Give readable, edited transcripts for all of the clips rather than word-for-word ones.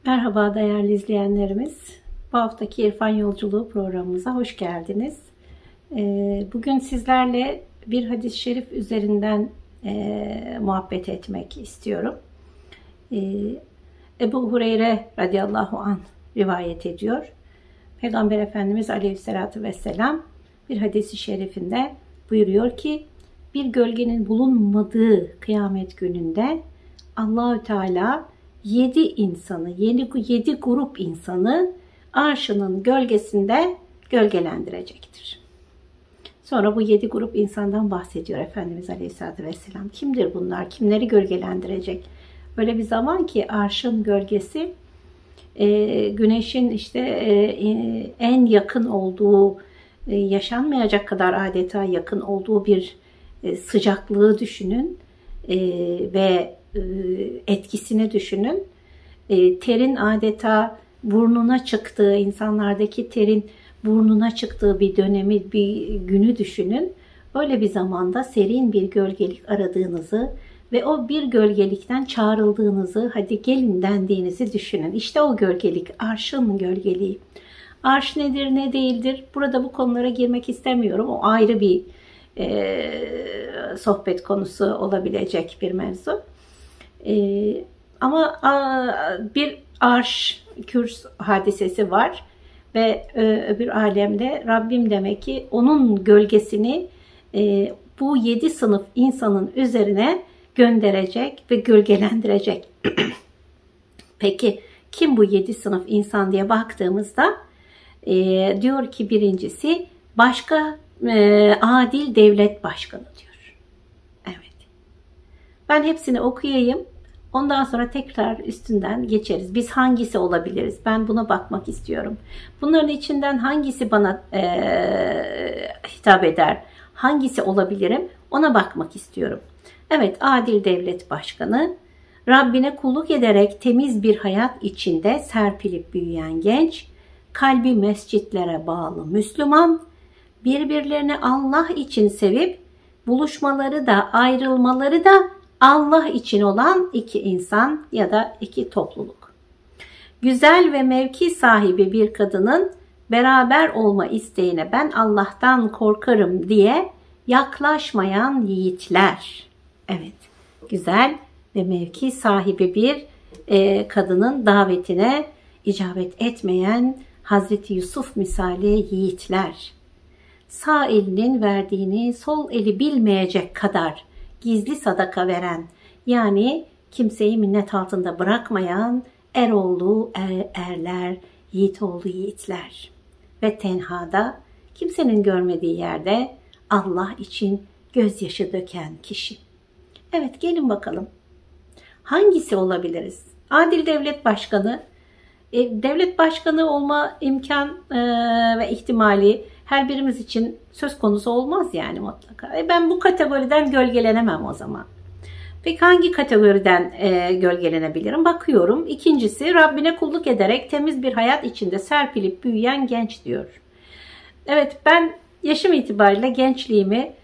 Merhaba değerli izleyenlerimiz. Bu haftaki İrfan Yolculuğu programımıza hoş geldiniz. Bugün sizlerle bir hadis-i şerif üzerinden muhabbet etmek istiyorum. Ebu Hureyre radıyallahu anh rivayet ediyor. Peygamber Efendimiz aleyhissalatü vesselam bir hadis-i şerifinde buyuruyor ki bir gölgenin bulunmadığı kıyamet gününde Allahü Teala 7 grup insanı arşının gölgesinde gölgelendirecektir. Sonra bu 7 grup insandan bahsediyor Efendimiz Aleyhisselatü Vesselam. Kimdir bunlar? Kimleri gölgelendirecek? Öyle bir zaman ki arşın gölgesi güneşin en yakın olduğu, yaşanmayacak kadar adeta yakın olduğu bir sıcaklığı düşünün ve etkisini düşünün. Terin adeta burnuna çıktığı, insanlardaki terin burnuna çıktığı bir dönemi, bir günü düşünün. Öyle bir zamanda serin bir gölgelik aradığınızı ve o bir gölgelikten çağrıldığınızı, hadi gelin dendiğinizi düşünün. İşte o gölgelik, arşın gölgeliği. Arş nedir, ne değildir? Burada bu konulara girmek istemiyorum. O ayrı bir sohbet konusu olabilecek bir mevzu. Ama bir arş, kürs hadisesi var ve öbür alemde Rabbim demek ki onun gölgesini bu 7 sınıf insanın üzerine gönderecek ve gölgelendirecek. Peki kim bu 7 sınıf insan diye baktığımızda diyor ki birincisi adil devlet başkanı diyor. Evet. Ben hepsini okuyayım. Ondan sonra tekrar üstünden geçeriz. Biz hangisi olabiliriz? Ben buna bakmak istiyorum. Bunların içinden hangisi bana hitap eder? Hangisi olabilirim? Ona bakmak istiyorum. Evet, adil devlet başkanı, Rabbine kulluk ederek temiz bir hayat içinde serpilip büyüyen genç, kalbi mescitlere bağlı Müslüman, birbirlerini Allah için sevip buluşmaları da ayrılmaları da Allah için olan 2 insan ya da 2 topluluk. Güzel ve mevki sahibi bir kadının beraber olma isteğine ben Allah'tan korkarım diye yaklaşmayan yiğitler. Evet, güzel ve mevki sahibi bir kadının davetine icabet etmeyen Hazreti Yusuf misali yiğitler. Sağ elinin verdiğini sol eli bilmeyecek kadar gizli sadaka veren, yani kimseyi minnet altında bırakmayan eroğlu erler, yiğitoğlu yiğitler. Ve tenhada, kimsenin görmediği yerde Allah için gözyaşı döken kişi. Evet, gelin bakalım. Hangisi olabiliriz? Adil devlet başkanı. Devlet başkanı olma imkan ve ihtimali her birimiz için söz konusu olmaz yani mutlaka. Ben bu kategoriden gölgelenemem o zaman. Peki hangi kategoriden gölgelenebilirim? Bakıyorum. İkincisi, Rabbine kulluk ederek temiz bir hayat içinde serpilip büyüyen genç diyor. Evet, ben yaşım itibariyle gençliğimi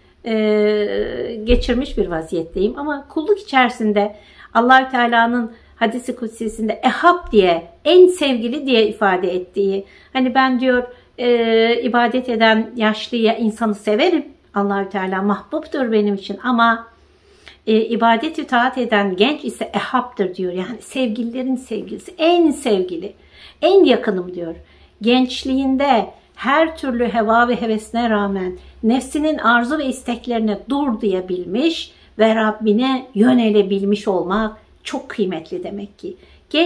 geçirmiş bir vaziyetteyim ama kulluk içerisinde Allahü Teala'nın hadis-i kutsisinde ehab diye, en sevgili diye ifade ettiği, hani ben diyor ibadet eden yaşlı insanı severim. Allahü Teala mahbubtur benim için ama ibadet-i taat eden genç ise ehabdır diyor. Yani sevgililerin sevgilisi, en sevgili, en yakınım diyor. Gençliğinde her türlü heva ve hevesine rağmen nefsinin arzu ve isteklerine dur diyebilmiş ve Rabbine yönelebilmiş olmak çok kıymetli demek ki.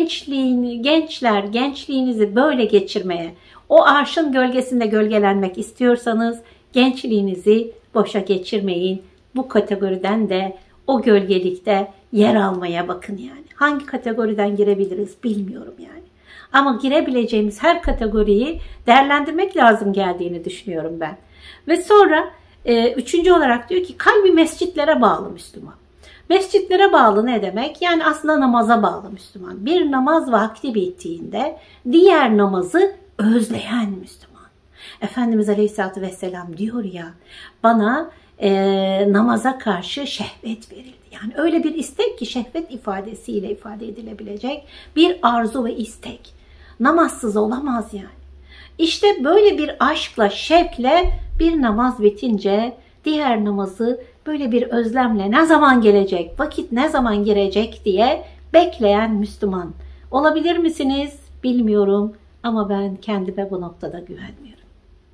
Gençler gençliğinizi böyle geçirmeye, o arşın gölgesinde gölgelenmek istiyorsanız gençliğinizi boşa geçirmeyin. Bu kategoriden de o gölgelikte yer almaya bakın yani. Hangi kategoriden girebiliriz bilmiyorum yani. Ama girebileceğimiz her kategoriyi değerlendirmek lazım geldiğini düşünüyorum ben. Ve sonra 3. olarak diyor ki kalbi mescitlere bağlı Müslüman. Mescitlere bağlı ne demek? Yani aslında namaza bağlı Müslüman. Bir namaz vakti bittiğinde diğer namazı özleyen Müslüman. Efendimiz Aleyhisselatü Vesselam diyor ya, bana namaza karşı şehvet verildi. Yani öyle bir istek ki şehvet ifadesiyle ifade edilebilecek bir arzu ve istek. Namazsız olamaz yani. İşte böyle bir aşkla, şevkle bir namaz bitince diğer namazı böyle bir özlemle ne zaman gelecek, vakit ne zaman girecek diye bekleyen Müslüman. Olabilir misiniz? Bilmiyorum ama ben kendime bu noktada güvenmiyorum.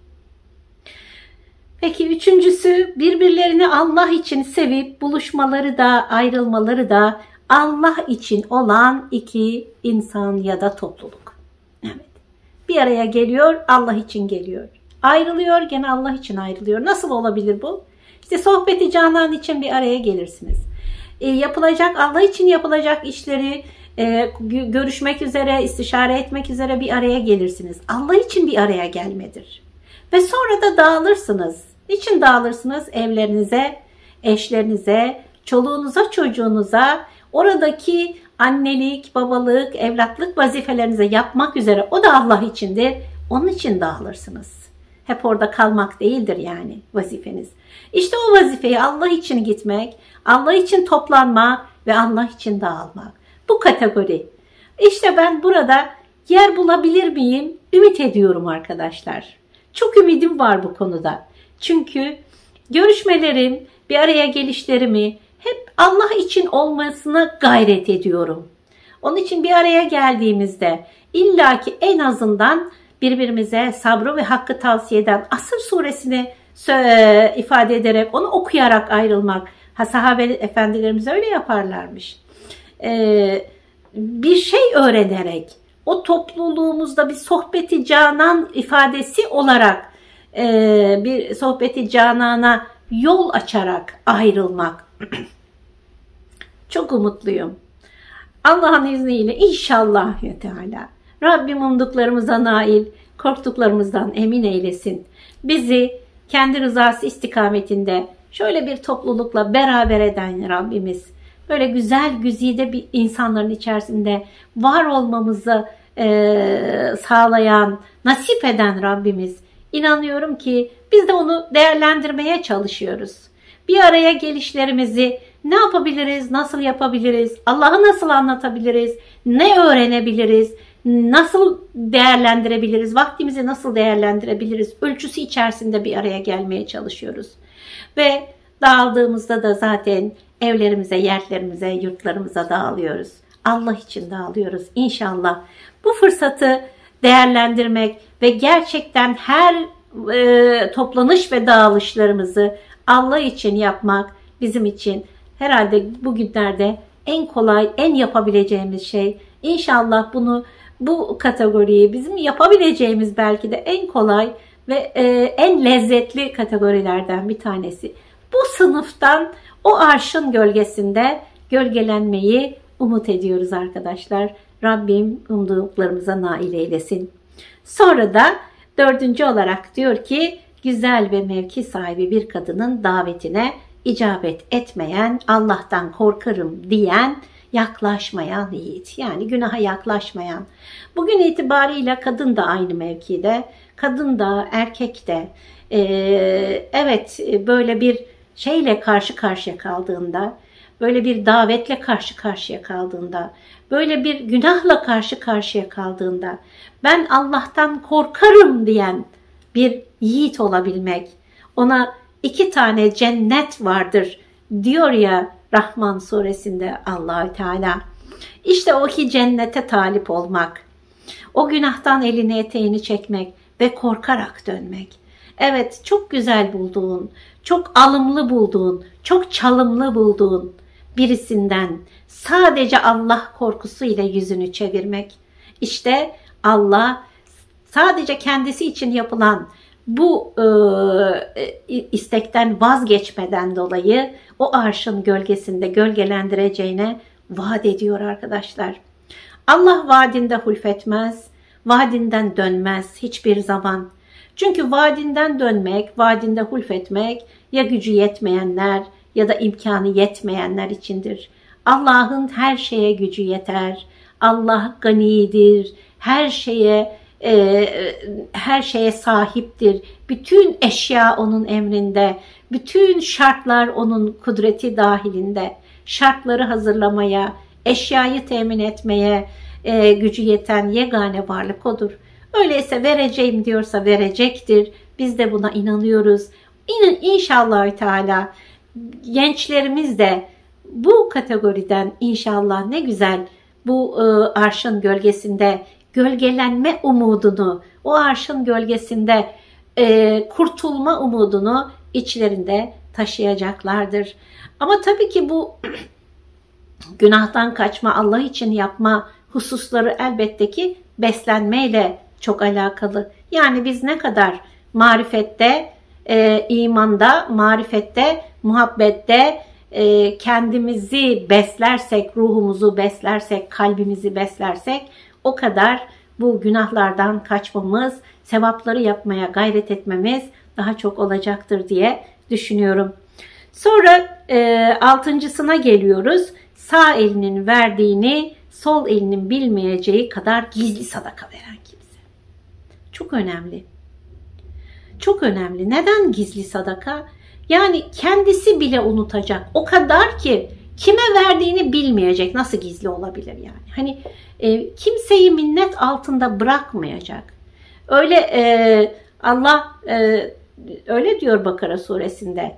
Peki üçüncüsü, birbirlerini Allah için sevip buluşmaları da ayrılmaları da Allah için olan iki insan ya da topluluk. Evet. Bir araya geliyor, Allah için geliyor. Ayrılıyor, gene Allah için ayrılıyor. Nasıl olabilir bu? İşte sohbeti canan için bir araya gelirsiniz. Yapılacak, Allah için yapılacak işleri görüşmek üzere, istişare etmek üzere bir araya gelirsiniz. Allah için bir araya gelmedir. Ve sonra da dağılırsınız. Niçin dağılırsınız? Evlerinize, eşlerinize, çoluğunuza, çocuğunuza, oradaki annelik, babalık, evlatlık vazifelerinize yapmak üzere, o da Allah içindir. Onun için dağılırsınız. Hep orada kalmak değildir yani vazifeniz. İşte o vazifeyi Allah için gitmek, Allah için toplanmak ve Allah için dağılmak. Bu kategori. İşte ben burada yer bulabilir miyim? Ümit ediyorum arkadaşlar. Çok ümidim var bu konuda. Çünkü görüşmelerim, bir araya gelişlerimi hep Allah için olmasına gayret ediyorum. Onun için bir araya geldiğimizde illaki en azından birbirimize sabrı ve hakkı tavsiye eden Asr suresini ifade ederek, onu okuyarak ayrılmak. Sahabe efendilerimiz öyle yaparlarmış. Bir şey öğrenerek, o topluluğumuzda bir sohbeti canan ifadesi olarak bir sohbeti canana yol açarak ayrılmak. Çok umutluyum. Allah'ın izniyle inşallah ya Teala Rabbim umduklarımıza nail, korktuklarımızdan emin eylesin. Bizi kendi rızası istikametinde şöyle bir toplulukla beraber eden Rabbimiz, böyle güzel güzide bir insanların içerisinde var olmamızı sağlayan, nasip eden Rabbimiz. İnanıyorum ki biz de onu değerlendirmeye çalışıyoruz. Bir araya gelişlerimizi ne yapabiliriz, nasıl yapabiliriz, Allah'ı nasıl anlatabiliriz, ne öğrenebiliriz, nasıl değerlendirebiliriz, vaktimizi nasıl değerlendirebiliriz ölçüsü içerisinde bir araya gelmeye çalışıyoruz. Ve dağıldığımızda da zaten evlerimize, yerlerimize, yurtlarımıza dağılıyoruz. Allah için dağılıyoruz inşallah. Bu fırsatı değerlendirmek ve gerçekten her toplanış ve dağılışlarımızı Allah için yapmak bizim için herhalde bugünlerde en kolay, en yapabileceğimiz şey. İnşallah bu kategoriyi bizim yapabileceğimiz belki de en kolay ve en lezzetli kategorilerden bir tanesi. Bu sınıftan o arşın gölgesinde gölgelenmeyi umut ediyoruz arkadaşlar. Rabbim umduklarımıza nail eylesin. Sonra da dördüncü olarak diyor ki güzel ve mevki sahibi bir kadının davetine icabet etmeyen, Allah'tan korkarım diyen, yaklaşmayan yiğit. Yani günaha yaklaşmayan. Bugün itibariyle kadın da aynı mevkide, kadın da erkek de evet böyle bir şeyle karşı karşıya kaldığında, böyle bir davetle karşı karşıya kaldığında, böyle bir günahla karşı karşıya kaldığında ben Allah'tan korkarım diyen bir yiğit olabilmek, ona 2 tane cennet vardır diyor ya Rahman suresinde Allah-u Teala. İşte o 2 cennete talip olmak, o günahtan elini eteğini çekmek ve korkarak dönmek. Evet, çok güzel bulduğun, çok alımlı bulduğun, çok çalımlı bulduğun birisinden sadece Allah korkusuyla yüzünü çevirmek. İşte Allah sadece kendisi için yapılan bu istekten vazgeçmeden dolayı o arşın gölgesinde gölgelendireceğine vaat ediyor arkadaşlar. Allah vaadinde hulfetmez, vaadinden dönmez hiçbir zaman. Çünkü vaadinden dönmek, vaadinde hulfetmek ya gücü yetmeyenler ya da imkanı yetmeyenler içindir. Allah'ın her şeye gücü yeter. Allah ganidir, her şeye her şeye sahiptir. Bütün eşya onun emrinde. Bütün şartlar onun kudreti dahilinde. Şartları hazırlamaya, eşyayı temin etmeye gücü yeten yegane varlık odur. Öyleyse vereceğim diyorsa verecektir. Biz de buna inanıyoruz. İnşallah Teala gençlerimiz de bu kategoriden inşallah ne güzel bu arşın gölgesinde gölgelenme umudunu, o arşın gölgesinde kurtulma umudunu içlerinde taşıyacaklardır. Ama tabii ki bu günahtan kaçma, Allah için yapma hususları elbette ki beslenmeyle çok alakalı. Yani biz ne kadar marifette, imanda, marifette, muhabbette kendimizi beslersek, ruhumuzu beslersek, kalbimizi beslersek o kadar bu günahlardan kaçmamız, sevapları yapmaya gayret etmemiz daha çok olacaktır diye düşünüyorum. Sonra altıncısına geliyoruz. Sağ elinin verdiğini sol elinin bilmeyeceği kadar gizli sadaka veren kimse. Çok önemli. Çok önemli. Neden gizli sadaka? Yani kendisi bile unutacak. O kadar ki kime verdiğini bilmeyecek. Nasıl gizli olabilir yani? Hani kimseyi minnet altında bırakmayacak. Öyle Allah öyle diyor Bakara suresinde.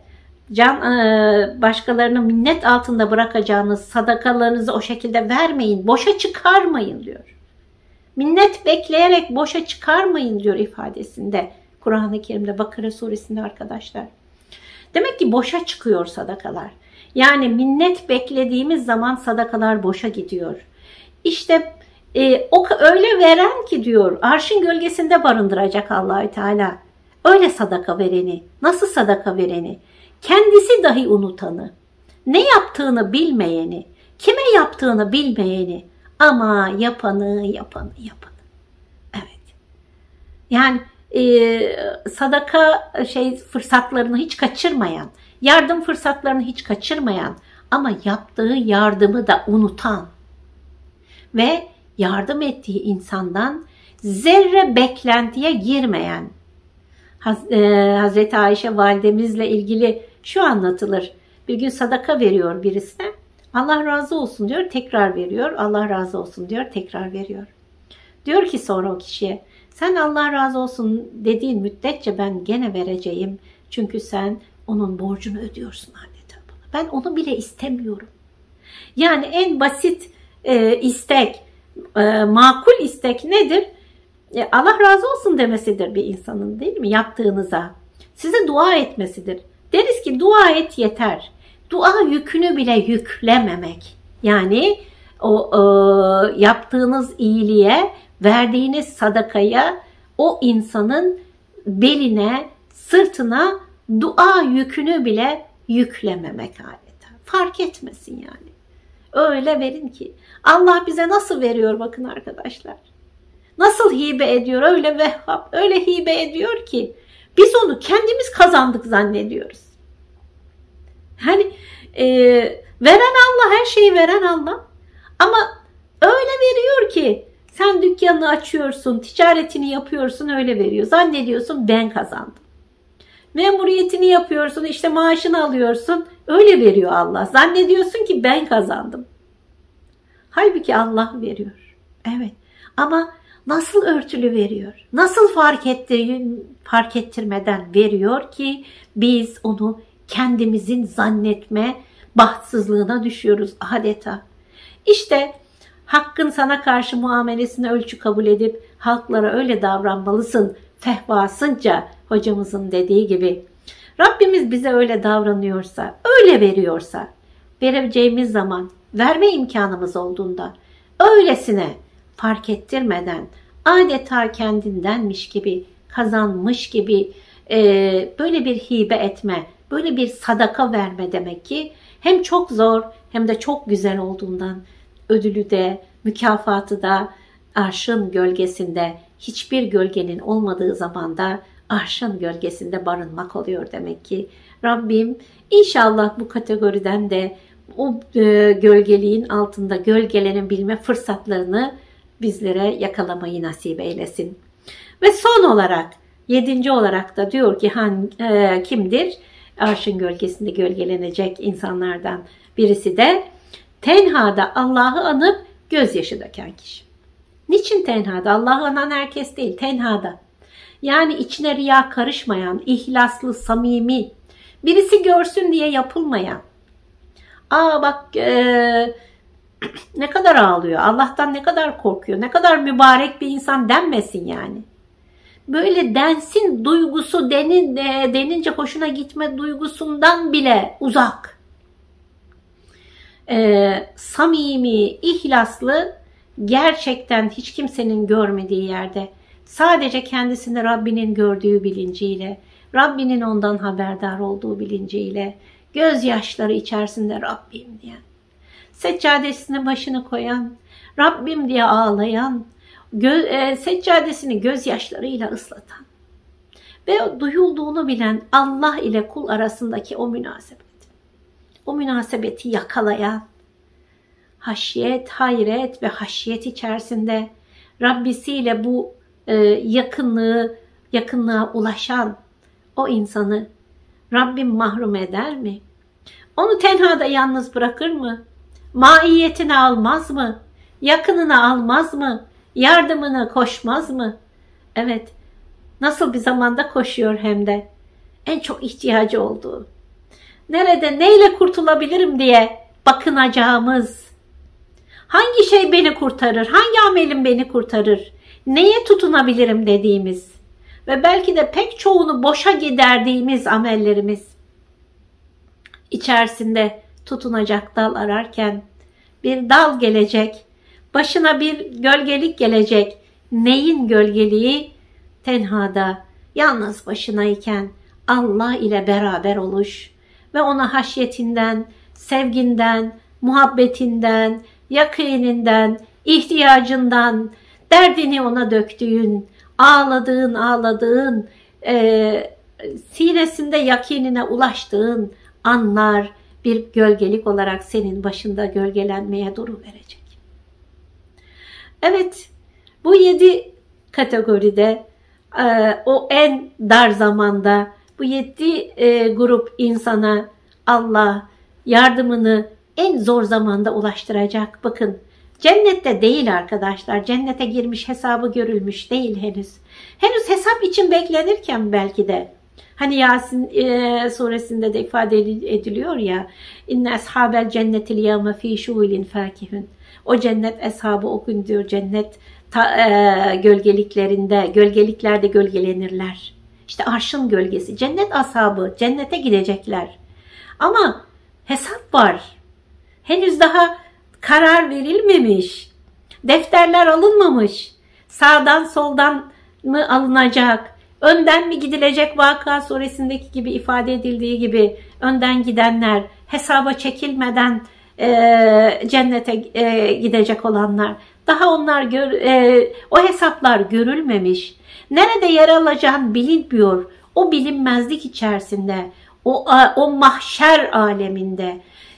Başkalarını minnet altında bırakacağınız sadakalarınızı o şekilde vermeyin. Boşa çıkarmayın diyor. Minnet bekleyerek boşa çıkarmayın diyor ifadesinde. Kur'an-ı Kerim'de Bakara suresinde arkadaşlar. Demek ki boşa çıkıyor sadakalar. Yani minnet beklediğimiz zaman sadakalar boşa gidiyor. İşte öyle veren ki diyor arşın gölgesinde barındıracak Allah-u Teala. Öyle sadaka vereni. Nasıl sadaka vereni? Kendisi dahi unutanı. Ne yaptığını bilmeyeni. Kime yaptığını bilmeyeni. Ama yapanı. Evet. Yani sadaka fırsatlarını hiç kaçırmayan, yardım fırsatlarını hiç kaçırmayan ama yaptığı yardımı da unutan ve yardım ettiği insandan zerre beklentiye girmeyen. Hazreti Ayşe validemizle ilgili şu anlatılır. Bir gün sadaka veriyor birisine. Allah razı olsun diyor, tekrar veriyor. Allah razı olsun diyor, tekrar veriyor. Diyor ki sonra o kişiye, sen Allah razı olsun dediğin müddetçe ben gene vereceğim. Çünkü sen onun borcunu ödüyorsun adeta bana. Ben onu bile istemiyorum. Yani en basit istek, makul istek nedir? Allah razı olsun demesidir bir insanın, değil mi? Yaptığınıza. Size dua etmesidir. Deriz ki dua et yeter. Dua yükünü bile yüklememek. Yani o yaptığınız iyiliğe, verdiğiniz sadakaya o insanın beline, sırtına dua yükünü bile yüklememek adeta. Fark etmesin yani. Öyle verin ki. Allah bize nasıl veriyor bakın arkadaşlar. Nasıl hibe ediyor, öyle Vehhab, öyle hibe ediyor ki biz onu kendimiz kazandık zannediyoruz. Hani veren Allah, her şeyi veren Allah. Ama öyle veriyor ki sen dükkanını açıyorsun, ticaretini yapıyorsun, öyle veriyor. Zannediyorsun ben kazandım. Memuriyetini yapıyorsun, işte maaşını alıyorsun, öyle veriyor Allah. Zannediyorsun ki ben kazandım. Halbuki Allah veriyor. Evet. Ama nasıl örtülü veriyor? Nasıl fark ettirmeden veriyor ki biz onu kendimizin zannetme bahtsızlığına düşüyoruz adeta. İşte hakkın sana karşı muamelesini ölçü kabul edip halklara öyle davranmalısın fehvasınca hocamızın dediği gibi. Rabbimiz bize öyle davranıyorsa, öyle veriyorsa, vereceğimiz zaman, verme imkanımız olduğunda öylesine fark ettirmeden adeta kendindenmiş gibi, kazanmış gibi böyle bir hibe etme, böyle bir sadaka verme demek ki hem çok zor hem de çok güzel olduğundan ödülü de, mükafatı da arşın gölgesinde, hiçbir gölgenin olmadığı zamanda arşın gölgesinde barınmak oluyor demek ki. Rabbim inşallah bu kategoriden de o gölgeliğin altında gölgelenebilme fırsatlarını bizlere yakalamayı nasip eylesin. Ve son olarak 7. olarak da diyor ki kimdir? Arşın gölgesinde gölgelenecek insanlardan birisi de tenhada Allah'ı anıp gözyaşı döken kişi. Niçin tenhada? Allah'ı anan herkes değil, tenhada. Yani içine riya karışmayan, ihlaslı, samimi, birisi görsün diye yapılmayan. Bak ne kadar ağlıyor, Allah'tan ne kadar korkuyor, ne kadar mübarek bir insan denmesin yani. Böyle densin duygusu denince hoşuna gitme duygusundan bile uzak. Samimi, ihlaslı, gerçekten hiç kimsenin görmediği yerde sadece kendisini Rabbinin gördüğü bilinciyle, Rabbinin ondan haberdar olduğu bilinciyle, gözyaşları içerisinde Rabbim diyen, seccadesine başını koyan, Rabbim diye ağlayan, seccadesini gözyaşlarıyla ıslatan ve duyulduğunu bilen Allah ile kul arasındaki o münasebet. O münasebeti yakalayan, haşyet, hayret ve haşyet içerisinde Rabbisiyle bu yakınlığa ulaşan o insanı Rabbim mahrum eder mi? Onu tenhada yalnız bırakır mı? Maiyetini almaz mı? Yakınını almaz mı? Yardımını koşmaz mı? Evet, nasıl bir zamanda koşuyor hem de. En çok ihtiyacı olduğu. Nerede, neyle kurtulabilirim diye bakınacağımız. Hangi şey beni kurtarır? Hangi amelim beni kurtarır? Neye tutunabilirim dediğimiz. Ve belki de pek çoğunu boşa giderdiğimiz amellerimiz içerisinde tutunacak dal ararken bir dal gelecek, başına bir gölgelik gelecek. Neyin gölgeliği? Tenhada, yalnız başınayken Allah ile beraber oluş ve ona haşyetinden, sevginden, muhabbetinden, yakininden, ihtiyacından, derdini ona döktüğün, ağladığın, sinesinde yakinine ulaştığın anlar bir gölgelik olarak senin başında gölgelenmeye duruverecek. Evet, bu 7 kategoride o en dar zamanda bu 7 grup insana Allah yardımını en zor zamanda ulaştıracak. Bakın, cennette değil arkadaşlar. Cennete girmiş, hesabı görülmüş değil henüz. Henüz hesap için beklenirken belki de. Hani Yasin suresinde de ifade ediliyor ya. İnne ashabel cennetil yevme fî şuulin fâkihün. O cennet eshabı o gün diyor cennet gölgeliklerde gölgelenirler. İşte arşın gölgesi. Cennet ashabı cennete gidecekler. Ama hesap var. Henüz daha karar verilmemiş. Defterler alınmamış. Sağdan soldan mı alınacak? Önden mi gidilecek? Vakıa suresindeki gibi ifade edildiği gibi önden gidenler, hesaba çekilmeden cennete gidecek olanlar. Daha onlar o hesaplar görülmemiş. Nerede yer alacağını bilinmiyor. O bilinmezlik içerisinde, o mahşer aleminde,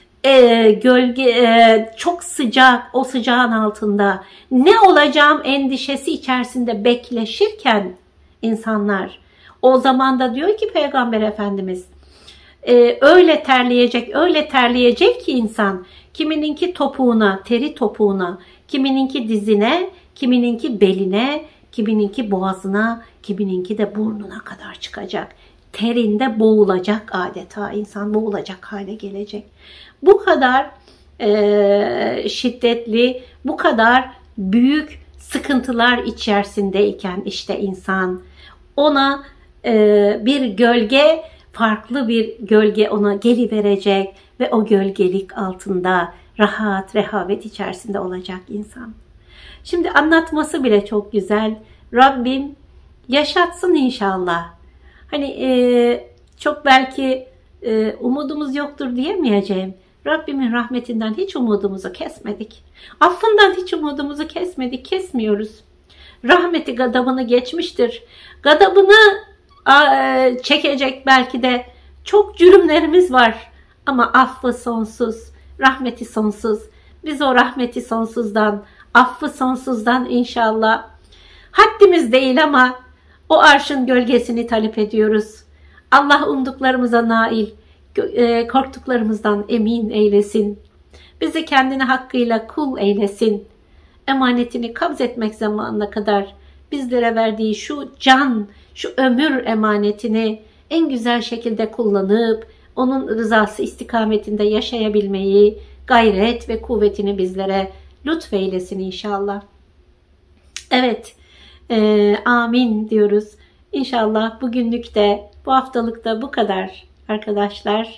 çok sıcak, o sıcağın altında ne olacağım endişesi içerisinde bekleşirken insanlar, o zaman da diyor ki Peygamber Efendimiz, öyle terleyecek ki insan, kimininki topuğuna, teri topuğuna, kimininki dizine, kimininki beline, kimininki boğazına, kimininki de burnuna kadar çıkacak. Terinde boğulacak adeta, insan boğulacak hale gelecek. Bu kadar şiddetli, bu kadar büyük sıkıntılar içerisindeyken işte insan, ona bir gölge, farklı bir gölge ona geliverecek ve o gölgelik altında rahat, rehavet içerisinde olacak insan. Şimdi anlatması bile çok güzel. Rabbim yaşatsın inşallah. Hani çok belki umudumuz yoktur diyemeyeceğim. Rabbimin rahmetinden hiç umudumuzu kesmedik. Affından hiç umudumuzu kesmedik, kesmiyoruz. Rahmeti gadabını geçmiştir. Gadabını çekecek belki de çok cürümlerimiz var. Ama affı sonsuz, rahmeti sonsuz. Biz o rahmeti sonsuzdan, affı sonsuzdan inşallah Haddimiz değil ama o arşın gölgesini talep ediyoruz. Allah umduklarımıza nail, korktuklarımızdan emin eylesin. Bizi kendine hakkıyla kul eylesin. Emanetini kabz etmek zamanına kadar bizlere verdiği şu can, şu ömür emanetini en güzel şekilde kullanıp onun rızası istikametinde yaşayabilmeyi, gayret ve kuvvetini bizlere lütfeylesin inşallah. Evet, amin diyoruz. İnşallah bugünlük de bu haftalık da bu kadar arkadaşlar.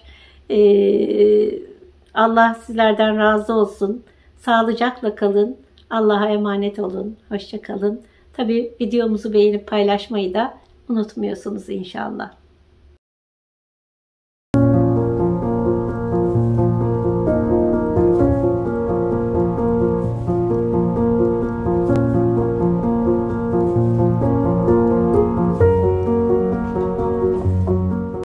Allah sizlerden razı olsun. Sağlıcakla kalın. Allah'a emanet olun. Hoşça kalın. Tabii videomuzu beğenip paylaşmayı da unutmuyorsunuz inşallah.